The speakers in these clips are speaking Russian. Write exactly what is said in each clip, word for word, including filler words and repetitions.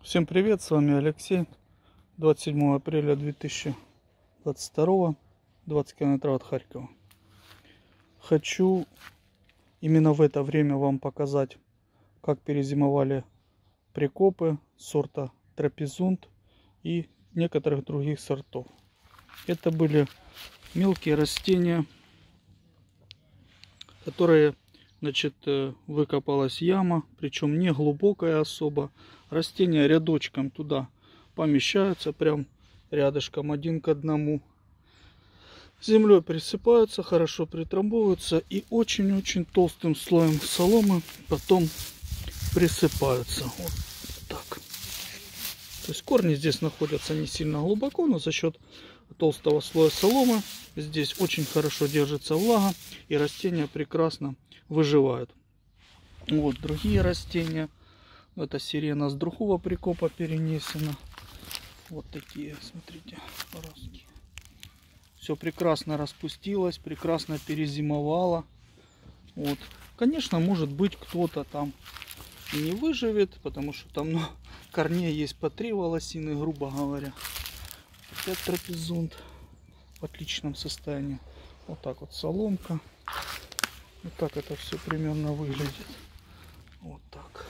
Всем привет, с вами Алексей. двадцать седьмого апреля две тысячи двадцать второго, двадцать километров от Харькова. Хочу именно в это время вам показать, как перезимовали прикопы сорта Трапезунд и некоторых других сортов. Это были мелкие растения, которые, значит, выкопалась яма, причем не глубокая особо. Растения рядочком туда помещаются, прям рядышком, один к одному. Землей присыпаются, хорошо притрамбовываются и очень-очень толстым слоем соломы потом присыпаются. Вот так. То есть корни здесь находятся не сильно глубоко, но за счет толстого слоя соломы здесь очень хорошо держится влага, и растения прекрасно выживают. Вот другие растения. Это сирена с другого прикопа перенесена. Вот такие, смотрите, ростки. Все прекрасно распустилось, прекрасно перезимовало. Вот. Конечно, может быть, кто-то там и не выживет, потому что там, ну, корней есть по три волосины, грубо говоря. Опять трапезунд в отличном состоянии. Вот так вот соломка. Вот так это все примерно выглядит. Вот так.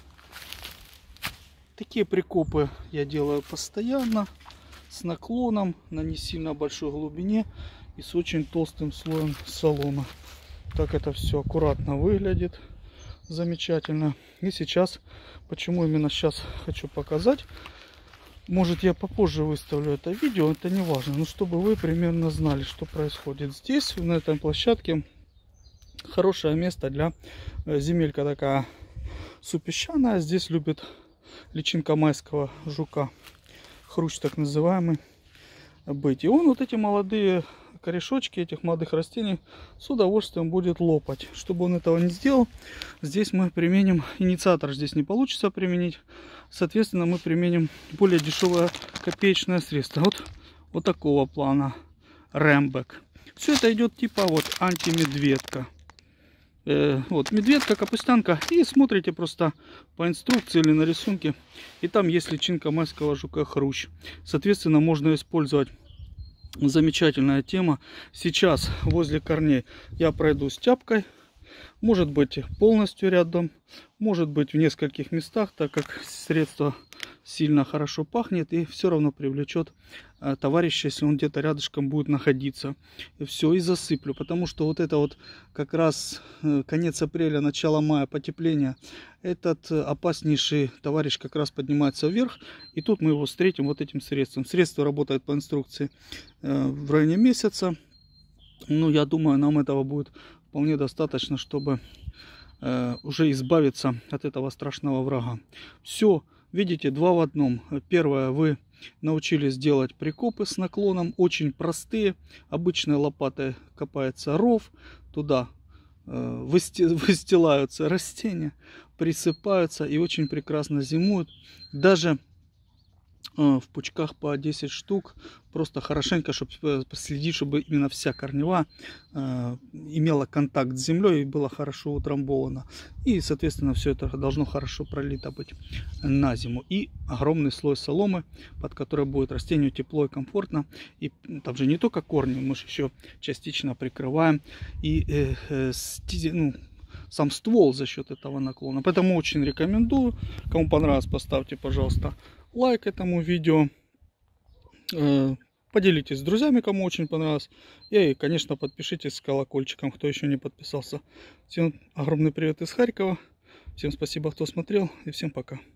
Такие прикопы я делаю постоянно, с наклоном, на не сильно большой глубине и с очень толстым слоем соломы. Так это все аккуратно выглядит, замечательно. И сейчас, почему именно сейчас хочу показать, может я попозже выставлю это видео, это не важно, но чтобы вы примерно знали, что происходит здесь, на этой площадке. Хорошее место для земелька такая супесчаная, здесь любит личинка майского жука, хрущ так называемый, быть. И он вот эти молодые корешочки этих молодых растений с удовольствием будет лопать. Чтобы он этого не сделал, здесь мы применим инициатор, здесь не получится применить. Соответственно, мы применим более дешевое копеечное средство. Вот, вот такого плана Рембек. Все это идет типа вот антимедведка. Вот медведка, капустянка, и смотрите просто по инструкции или на рисунке, и там есть личинка майского жука хрущ. Соответственно, можно использовать. Замечательная тема. Сейчас возле корней я пройдусь тяпкой, может быть полностью рядом, может быть в нескольких местах, так как средство сильно хорошо пахнет и все равно привлечет а, товарища, если он где-то рядышком будет находиться. И все, и засыплю, потому что вот это вот как раз э, конец апреля, начало мая, потепление, этот э, опаснейший товарищ как раз поднимается вверх, и тут мы его встретим вот этим средством. Средство работает по инструкции э, в районе месяца. Ну, я думаю, нам этого будет вполне достаточно, чтобы э, уже избавиться от этого страшного врага. Все. Видите, два в одном. Первое, вы научились делать прикопы с наклоном, очень простые. Обычной лопатой копается ров, туда э, выстилаются растения, присыпаются и очень прекрасно зимуют. Даже э, в пучках по десять штук, просто хорошенько, чтобы следить, чтобы именно вся корневая э, имела контакт с землей и была хорошо утрамбована. И, соответственно, все это должно хорошо пролито быть на зиму. И огромный слой соломы, под которой будет растению тепло и комфортно. И там же не только корни, мы же еще частично прикрываем и э, э, сти, ну, сам ствол за счет этого наклона. Поэтому очень рекомендую. Кому понравилось, поставьте, пожалуйста, лайк этому видео. Э, Поделитесь с друзьями, кому очень понравилось. И, конечно, подпишитесь с колокольчиком, кто еще не подписался. Всем огромный привет из Харькова. Всем спасибо, кто смотрел. И всем пока.